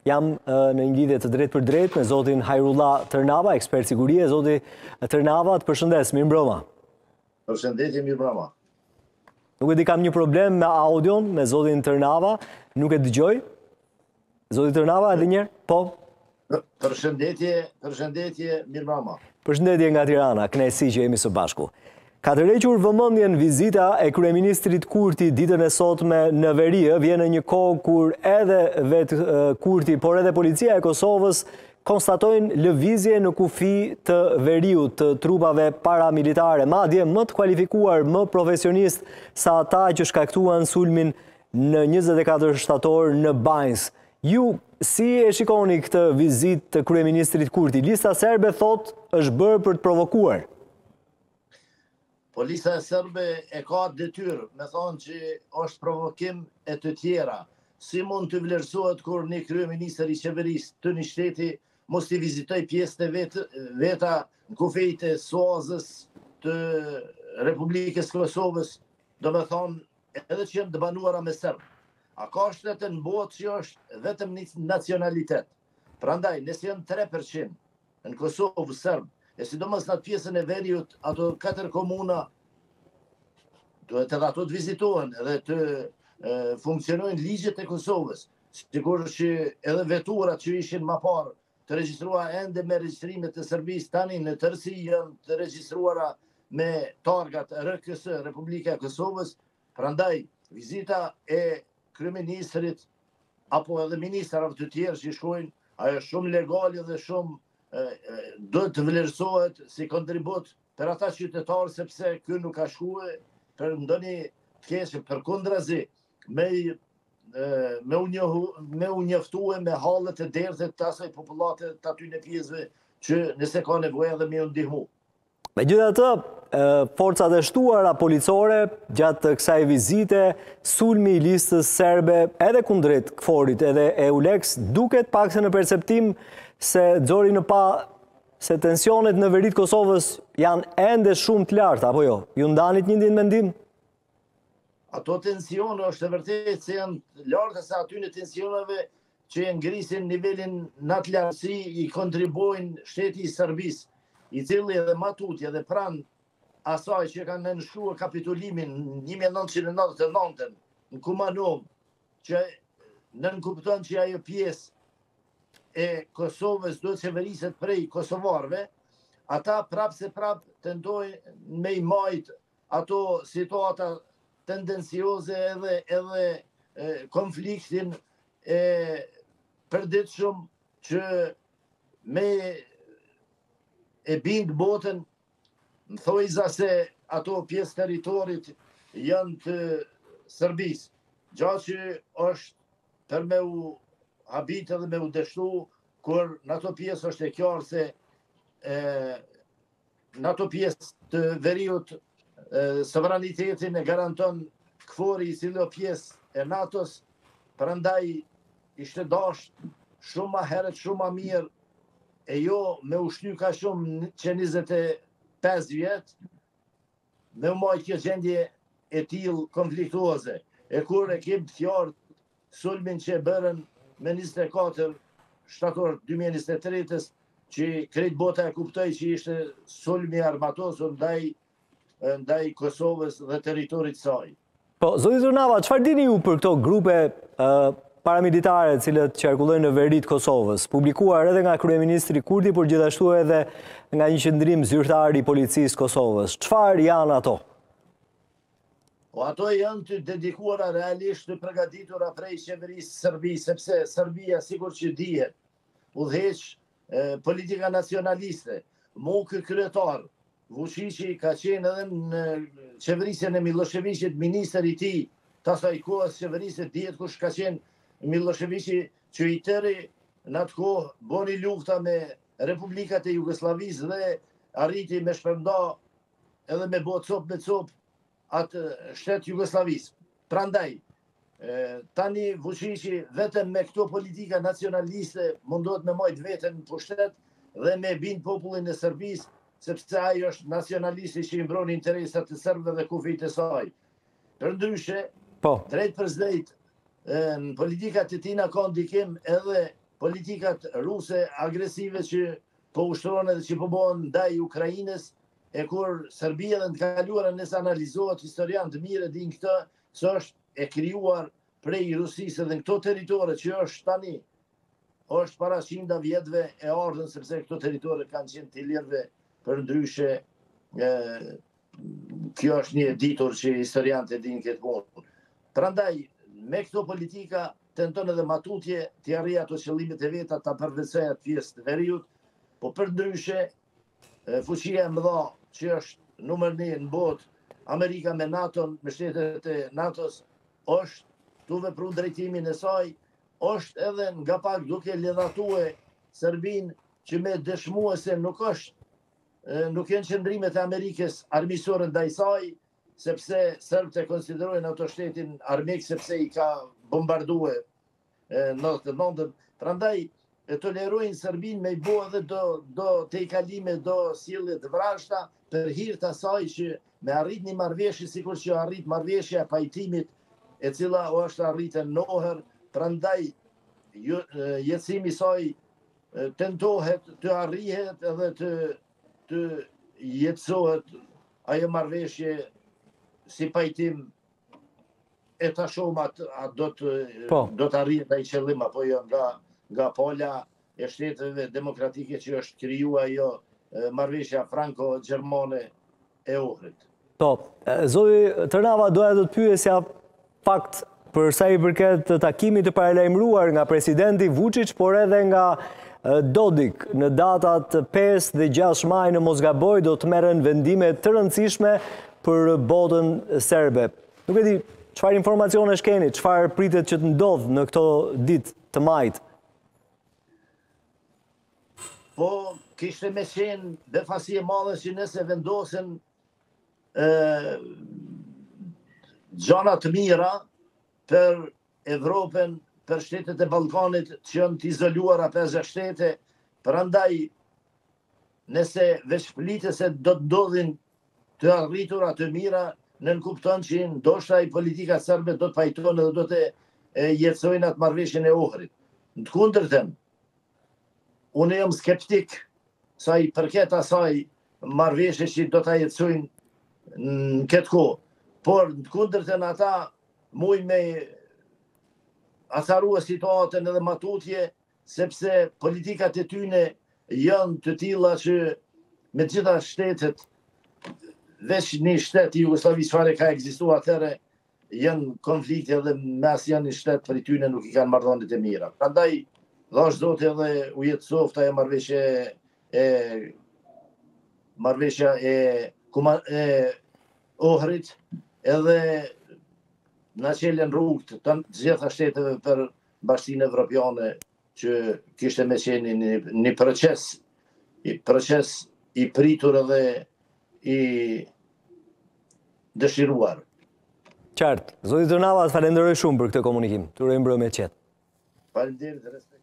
Jam në një lidhje të drejtë për drejtë me zotin Hajrullah Tërnava, ekspert sigurie. Zoti Tërnava, të përshëndes, mirëmbrëma. Përshëndetje, mirëmbrëma. Nuk e di, kam një problem me audion me zotin Tërnava, nuk e dëgjoj. Zoti Tërnava, edhe njerë? Po. Përshëndetje, mirëmbrëma. Përshëndetje nga Tirana, kënaqësi që jemi së bashku. Ka të rrequr vëmendjen vizita e kryeministrit Kurti ditën e sotme në veri. Vjen në një kohë kur edhe vetë Kurti, por edhe policia e Kosovës konstatojnë lëvizje në kufi të veriut të trupave paramilitare, madje më të kualifikuar, më profesionist sa ata që shkaktuan sulmin në 24 shtator në Banjs. Ju si e shikoni këtë vizitë të kryeministrit Kurti? Lista serbe thot është bërë për të provokuar. Po lista serbe e ka detyrë, me thonë që është provokim e të tjera. Si mund të vlerësohet kur një kryeministër i qeverisë të një shteti mos t'i vizitoj pjesët e veta në kufijt e SOAZ-ës të Republikës Kosovës, do me thonë edhe që jenë të banuara me serbë. A ka shtete në botë që është vetëm një nacionalitet. Prandaj, nëse janë 3% në Kosovë serbë, e sidomos në atë pjesën e veriut, ato 4 komuna, duhet edhe ato të vizitohen dhe të funksionojnë ligjet e Kosovës. Sigur që edhe veturat që ishin më parë të regjistrua ende me regjistrimet e Serbisë, tani në tërësi janë të regjistruara me targat RKS, Republika e Kosovës. Prandaj, vizita e kryeministrit apo edhe ministrave të tjerë që shkojnë, ajo është shumë legale dhe shumë do të vlerësohet si kontribut për ata qytetarë, sepse ky nuk ka shkuar për ndonjë të keqe, përkundrazi me u njoftue me hallet e dertë të asaj popullate të aty në pjesëve që nëse ka nevojë edhe me u ndihmu. Megjithatë, forcat e shtuara policore gjatë kësaj vizite, sulmi i listës serbe edhe kundrejt KFOR-it edhe EULEX duket pakse në perceptim se xori në pa se tensionet në veritë Kosovës janë ende shumë të larta, apo jo? Ju ndanit një mendim? Ato tensione është e vërtetë se janë të larta, se aty në tensioneve që e ngrisin nivelin në të lartësi i kontribojnë shteti i Serbisë, i cili edhe matutje dhe pranë asaj që kanë nënshkruar kapitulimin 1999 në Kumanov, që nënkupton që ajo pjesë e Kosovës do të qeveriset prej kosovarëve, ata prapë tentojnë me i majt ato situata tendencioze edhe konfliktin e përditshëm që me e bindë botën, më thojza se ato pjesë teritorit janë të Serbisë. Gjatë që është për me u habite dhe me u deshtu, kur në ato pjesë është e qarë se në ato pjesë të veriut sovranitetin e garanton KFOR-i, i cili o pjesë e NATO-s, prandaj ishte dashur shumë ma herët, shumë ma mirë, e jo me ushty ka shumë që 25 vjetë, me u majtë kjo gjendje e tillë konfliktuoze. E kur e kem të fjartë sulmin që e bërën me 24 shtator 2023-ës, që krejt bota e kuptoj që ishte sulmi armatosur ndaj Kosovës dhe teritorit saj. Po, zoti Tërnava, çfarë dini ju për këto grupe paramilitare cilët qarkullojnë në veritë Kosovës, publikuar edhe nga kryeministri Kurti, por gjithashtu edhe nga një qendrim zyrtar i policisë Kosovës? Çfarë janë ato? Po ato janë të dedikuara realisht të përgatitura prej qeverisë Serbisë, sepse Serbia, sikur që dihet, udhëheq politika nacionaliste. Mu ky kryetar Vučići ka qenë edhe në qeverisjen e Miloševićit, minister i tij të asaj kohës qeverisë, dihet kush ka qenë Miloševići, që i tëri në atë kohë boni lufta me republikat e Jugosllavisë dhe arriti me shpërnda edhe me bo cop me cop atë shtet Jugosllavisë. Prandaj, tani Vučići vetëm me këto politika nacionaliste mundohet me majt veten në pushtet dhe me bind popullin e Serbisë, sepse ai është nacionalisti që i mbron interesat të serbëve dhe kufijt e saj. Përndryshe, drejt për drejt, në politikat e tina ka ndikim edhe politikat ruse agresive që po ushtrohen edhe që po bëhen ndaj Ukrainës, e kur Serbia dhe në të kaluarën nëse analizohet historian të mirë din këtë, se është e krijuar prej Rusisë dhe në këto territore që është tani, është para 100 vjetëve e ardhën sepse këto territore kanë qenë të lirëve për ndryshe. Kjo është një ditur që historianët e din këtë punë. Prandaj, me këto politika tenton edhe matutje të arrijë ato qëllimet e veta ta përvecojë atë pjesë të veriut, po për ndryshe fuqia e mëdha që është numër 1 në botë, Amerika me NATO-n, me shtetet e NATO-s, është tu vepru drejtimin e saj, është edhe nga pak duke lidhatue Serbin që me dëshmue se nuk janë qëndrimet e Amerikës armiqësore ndaj saj, sepse serbët e konsiderojnë ato shtetin armik sepse i ka bombardue 99-ën. Prandaj e tolerojnë Serbin me i bo edhe do te i kalime, do sjellje të vrashta për hir të asaj që me arrit një marrëveshje sikur që arrit marrëveshja e pajtimit e cila është arritur në Ohër. Prandaj jetësimi i saj tentohet të arrihet edhe të jetësohet ajo marrëveshje si pajtim e ta shohim atë do të arrihet ai qëllim apo jo nga pala e shteteve demokratike që është krijuar ajo marrëveshja franko-gjermane e Ohrit. Po, zoti Tërnava, doja të pyesja fakt për sa i përket të takimit të paralajmëruar nga presidenti Vučić, por edhe nga Dodik në datat 5 dhe 6 maj në Mosgaboj do të merren vendime të rëndësishme për botën serbe. Nuk e di çfarë informacionesh keni, çfarë pritet që të ndodhë në këto ditë të majit. Po, kishte me qenë befasi e madhe që nëse vendosen gjana të mira për Evropën, për shtetet e Ballkanit që janë të izoluara 5 shtete, prandaj nëse veç flitet se do të ndodhin të arritura të mira, nënkupton që ndoshta i politika serbe do të pajtojnë dhe do të jetësojnë atë marrëveshjen e Ohrit. Në të kundërtën, unë jam skeptik sa i përket asaj marrëveshje që do ta jetësojnë në këtë kohë. Por në të kundërtën ata muj me atharua situatën edhe matutje, sepse politikat e tyne janë të tilla që me gjitha shtetet, veç një shtet i Jugosllavisë çfarë ka ekzistuar atëherë, janë konflikte edhe me asnjë një shtet për tyne nuk i kanë marrëdhëniet e mira. Prandaj dhash zoti edhe u jetësoft ajo marrëveshja e Ohrit, edhe na qelen rrugë të gjitha shteteve për Bashkinë Evropiane që kishte me qenë një proces i pritur edhe i dëshiruar. Qartë. Zoti Tërnava, falenderoj shumë për këtë komunikim. Të uroj mbrëmje qetë. Faleminderit.